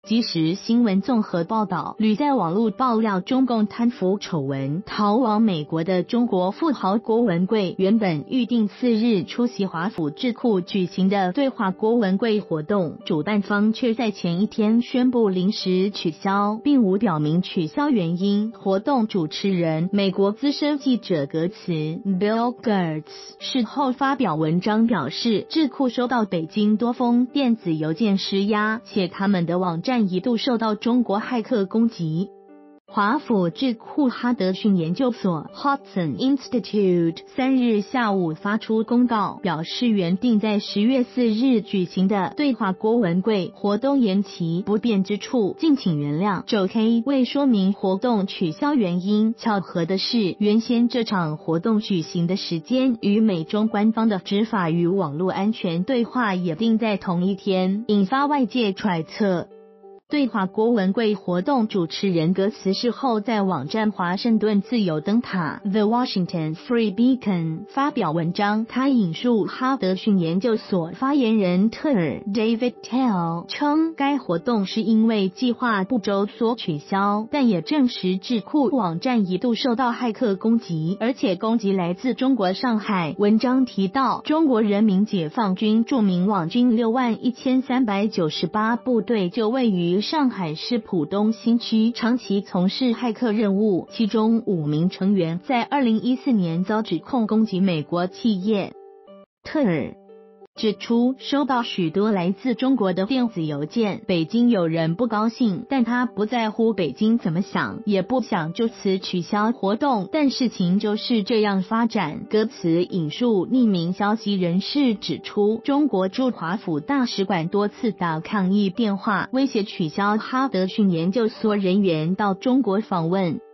即时新闻综合报道，屡在网络爆料中共贪腐丑闻，逃往美国的中国富豪郭文贵，原本预定4日出席华府智库举行的对话郭文贵活动，主办方却在前一天宣布临时取消，并无表明取消原因。活动主持人美国资深记者格茨 Bill Gertz 事后发表文章表示，智库收到北京多封电子邮件施压，且他们的网站一度受到中国骇客攻击。华府智库哈德逊研究所 Hudson Institute 3日下午发出公告，表示原定在10月4日举行的对话郭文贵活动延期，不便之处敬请原谅。9K 未说明活动取消原因。巧合的是，原先这场活动举行的时间与美中官方的执法与网络安全对话也定在同一天，引发外界揣测。对话郭文贵活动主持人格茨事后在网站华盛顿自由灯塔 The Washington Free Beacon 发表文章，他引述哈德逊研究所发言人特尔 David Tell 称，该活动是因为计划不周所取消，但也证实智库网站一度受到骇客攻击，而且攻击来自中国上海。文章提到，中国人民解放军著名网军61398部队就位于上海市浦东新区，长期从事骇客任务，其中5名成员在2014年遭指控攻击美国企业。特尔指出，收到许多来自中国的电子邮件，北京有人不高兴，但他不在乎北京怎么想，也不想就此取消活动，但事情就是这样发展。歌词引述匿名消息人士指出，中国驻华府大使馆多次打抗议电话，威胁取消哈德逊研究所人员到中国访问。